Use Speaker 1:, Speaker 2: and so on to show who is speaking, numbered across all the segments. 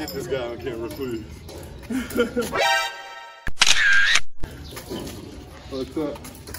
Speaker 1: Get this guy on camera, please. What's up?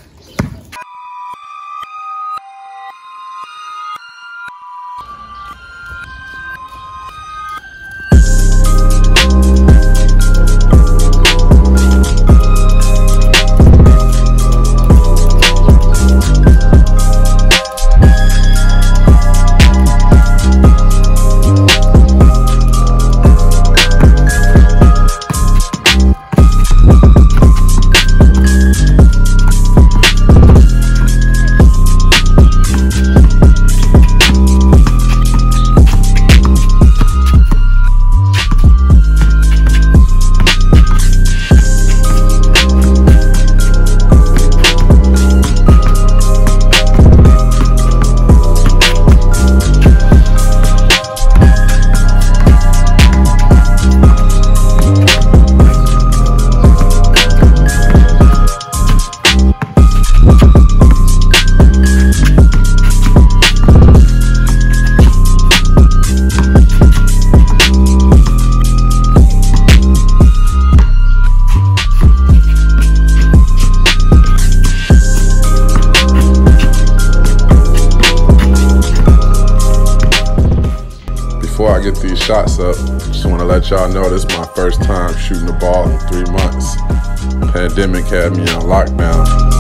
Speaker 2: Before I get these shots up, just want to let y'all know this is my first time shooting the ball in 3 months. Pandemic had me on lockdown.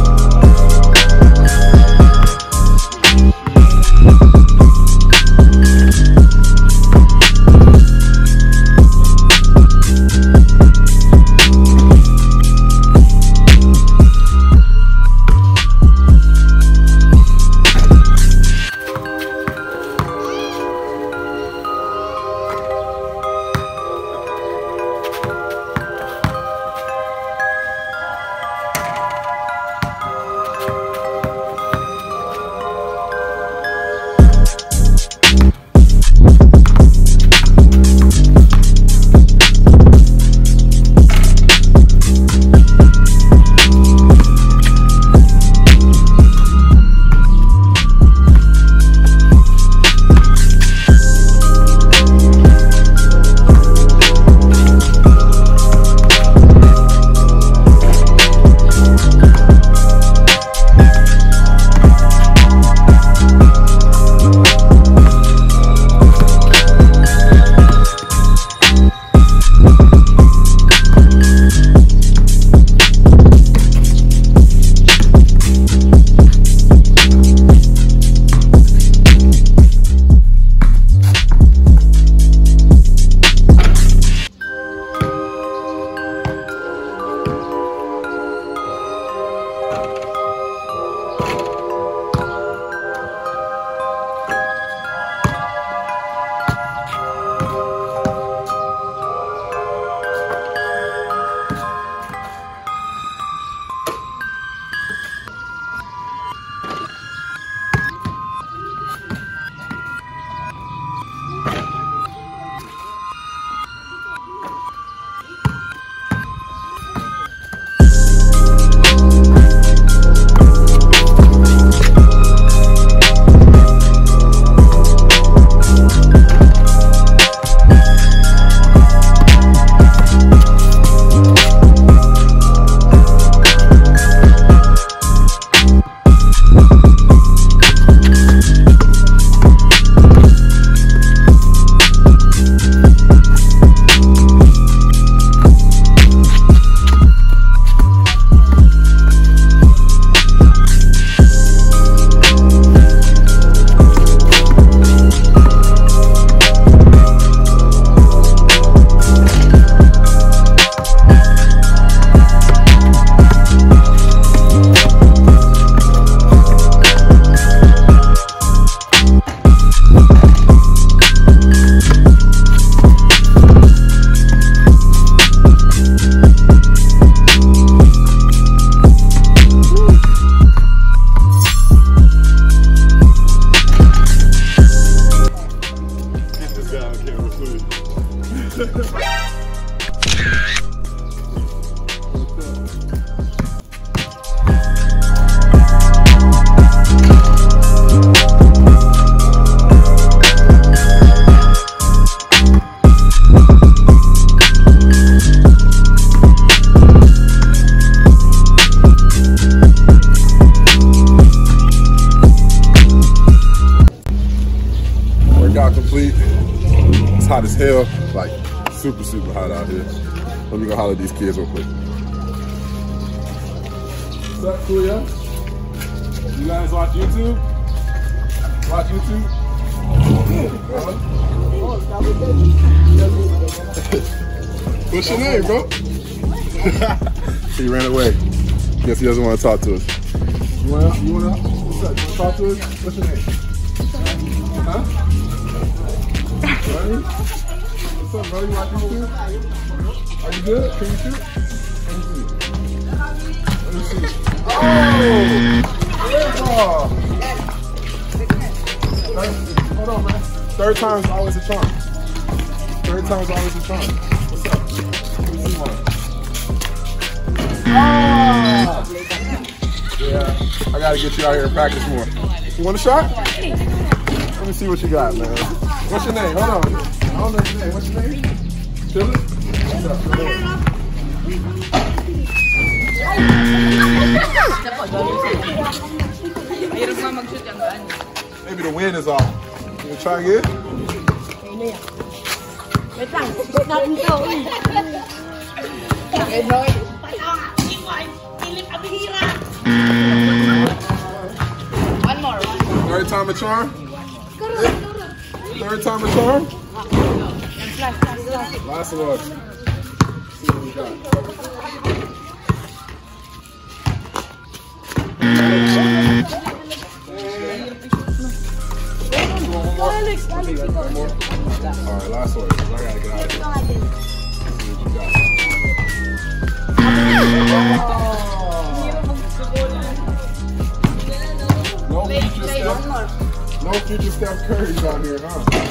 Speaker 2: hot as hell. Like, super, super hot out here. Let me go holler at these kids real quick. What's up, Kuya? You guys watch YouTube? Watch YouTube? What's your name, bro? He ran away. Guess he doesn't want to talk to us. You wanna, what's up? You wanna talk to us? What's your name? Huh? Buddy? What's up, buddy? You watch YouTube? Are you good? Can you shoot? Let me see. Oh! Hold on, man. Third time's always a charm. Third time's always a charm. What's up? Let me see one. Oh! Yeah, I gotta get you out here and practice more. You want a shot? Let me see what you got, man. What's your name? Hold on. I don't know your name. What's your name? Philip? What's up? Maybe the wind is off. You gonna try again?
Speaker 3: One more.
Speaker 2: Third time a charm? Third time a charm? Last one. See what we got. One more. Alright, last one. I gotta get out of here. See what you got. No future Steph Curry's out here, huh?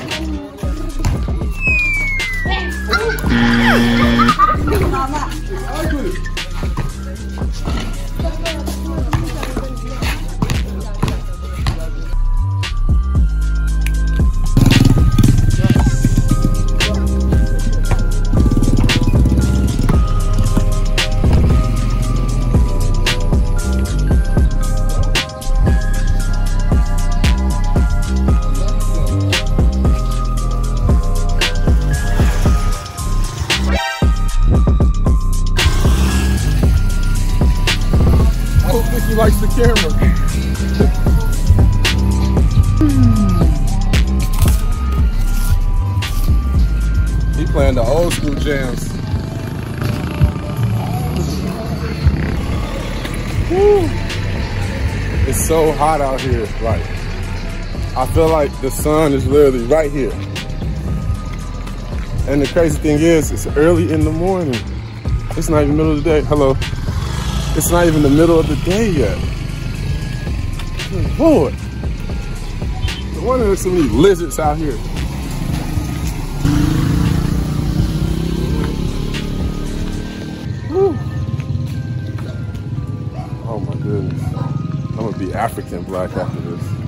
Speaker 2: He likes the camera. He playing the old school jams. Woo. It's so hot out here. Like, I feel like the sun is literally right here. And the crazy thing is, it's early in the morning. It's not even the middle of the day. Hello. It's not even the middle of the day yet. Good Lord. No wonder there's so many lizards out here. Woo. Oh my goodness. I'm gonna be African black after this.